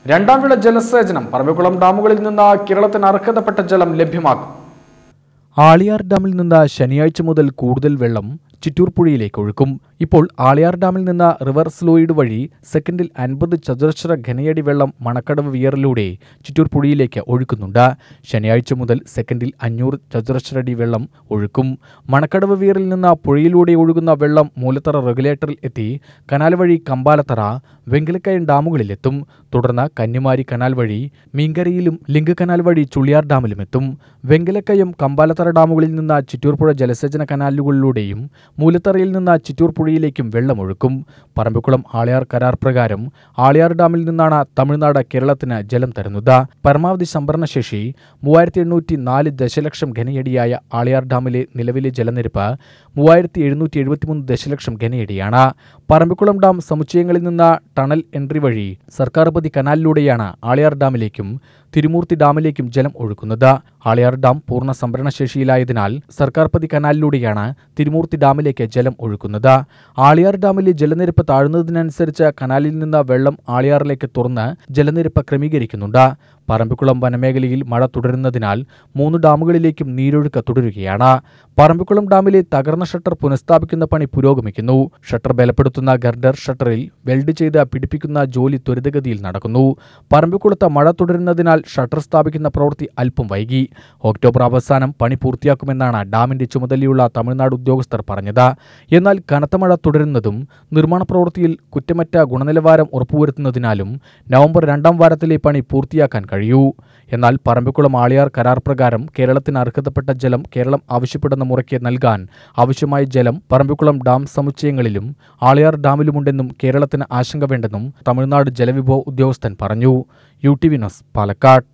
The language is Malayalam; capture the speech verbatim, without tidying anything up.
രണ്ടാം വിള ജലസേചനം പറമ്പിക്കുളം ഡാമുകളിൽ നിന്ന് കേരളത്തിന് അർഹതപ്പെട്ട ജലം ലഭ്യമാക്കും. ആളിയാർ ഡാമിൽ നിന്ന് ശനിയാഴ്ച മുതൽ കൂടുതൽ വെള്ളം ചിറ്റൂർ പുഴയിലേക്ക് ഒഴുക്കും. ഇപ്പോൾ ആളിയാർ ഡാമിൽ നിന്ന് റിവർ സ്ലോയിഡ് വഴി സെക്കൻഡിൽ അൻപത് ചതുരശ്ര ഘനയടി വെള്ളം മണക്കടവ് വിയറിലൂടെ ചിറ്റൂർ പുഴയിലേക്ക് ഒഴുക്കുന്നുണ്ട്. ശനിയാഴ്ച മുതൽ സെക്കൻഡിൽ അഞ്ഞൂറ് ചതുരശ്രടി വെള്ളം ഒഴുക്കും. മണക്കടവ് വിയറിൽ നിന്ന് പുഴയിലൂടെ ഒഴുകുന്ന വെള്ളം മൂലത്തറ റെഗുലേറ്ററിൽ എത്തി കനാൽ വഴി കമ്പാലത്തറ, വെങ്കലക്കയം ഡാമുകളിലെത്തും. തുടർന്ന് കന്യാകുമാരി കനാൽ വഴി മീൻകരയിലും ലിങ്ക് കനാൽ വഴി ചുള്ളിയാർ ഡാമിലുമെത്തും. വെങ്കലക്കയം, കമ്പാലത്തറ ഡാമുകളിൽ നിന്ന് ചിറ്റൂർ പുഴ ജലസേചന കനാലുകളിലൂടെയും മൂലത്തറയിൽ നിന്ന് ചിറ്റൂർ പുഴയിലേക്കും വെള്ളമൊഴുക്കും. പറമ്പിക്കുളം ആളിയാർ കരാർ പ്രകാരം ആളിയാർ ഡാമിൽ നിന്നാണ് തമിഴ്നാട് കേരളത്തിന് ജലം തരുന്നത്. പരമാവധി സംഭരണശേഷി മൂവായിരത്തി എണ്ണൂറ്റി നാല് ദശലക്ഷം ഘനയടിയായ ആളിയാർ ഡാമിലെ നിലവിലെ ജലനിരപ്പ് മൂവായിരത്തി എഴുന്നൂറ്റി എഴുപത്തിമൂന്ന് ദശലക്ഷം ഘനയടിയാണ്. പറമ്പിക്കുളം ഡാം സമുച്ചയങ്ങളിൽ നിന്ന് ടണൽ എൻട്രി വഴി സർക്കാർപതി കനാലിലൂടെയാണ് ആളിയാർ ഡാമിലേക്കും തിരുമൂർത്തി ഡാമിലേക്കും ജലം ഒഴുക്കുന്നത്. ആളിയാർ ഡാം പൂർണ്ണ സംഭരണശേഷിയിലായതിനാൽ സർക്കാർപതി കനാലിലൂടെയാണ് തിരുമൂർത്തി ഡാമിലേക്ക് ജലം ഒഴുക്കുന്നത്. ആളിയാർ ഡാമിലെ ജലനിരപ്പ് താഴുന്നതിനനുസരിച്ച് കനാലിൽ നിന്ന് വെള്ളം ആളിയാറിലേക്ക് തുറന്ന് ജലനിരപ്പ് ക്രമീകരിക്കുന്നുണ്ട്. പറമ്പിക്കുളം വനമേഖലയിൽ മഴ തുടരുന്നതിനാൽ മൂന്ന് ഡാമുകളിലേക്കും നീരൊഴുക്ക് തുടരുകയാണ്. പറമ്പിക്കുളം ഡാമിലെ തകർന്ന ഷട്ടർ പുനഃസ്ഥാപിക്കുന്ന പണി പുരോഗമിക്കുന്നു. ഷട്ടർ ബലപ്പെടുത്തുന്ന ഗർഡർ ഷട്ടറിൽ വെൽഡ് ചെയ്ത് പിടിപ്പിക്കുന്ന ജോലി ത്വരിതഗതിയിൽ നടക്കുന്നു. പറമ്പിക്കുളത്ത് മഴ തുടരുന്നതിനാൽ ഷട്ടർ സ്ഥാപിക്കുന്ന പ്രവൃത്തി അല്പം വൈകി. ഒക്ടോബർ അവസാനം പണി പൂർത്തിയാക്കുമെന്നാണ് ഡാമിന്റെ ചുമതലയുള്ള തമിഴ്നാട് ഉദ്യോഗസ്ഥർ പറഞ്ഞത്. എന്നാൽ കനത്ത മഴ തുടരുന്നതും നിർമ്മാണ പ്രവൃത്തിയിൽ കുറ്റമറ്റ ഗുണനിലവാരം ഉറപ്പുവരുത്തുന്നതിനാലും നവംബർ രണ്ടാം വാരത്തിലെ പണി പൂർത്തിയാക്കാൻ കഴിയൂ. എന്നാൽ പറമ്പിക്കുളം ആളിയാർ കരാർ പ്രകാരം കേരളത്തിന് അർഹതപ്പെട്ട ജലം കേരളം ആവശ്യപ്പെടുന്ന മുറയ്ക്ക് നൽകാൻ ആവശ്യമായ ജലം പറമ്പിക്കുളം ഡാം സമുച്ചയങ്ങളിലും ആളിയാർ ഡാമിലുമുണ്ടെന്നും കേരളത്തിന് ആശങ്ക വേണ്ടെന്നും തമിഴ്നാട് ജലവിഭവ ഉദ്യോഗസ്ഥൻ പറഞ്ഞു. U T V news, Palakkad.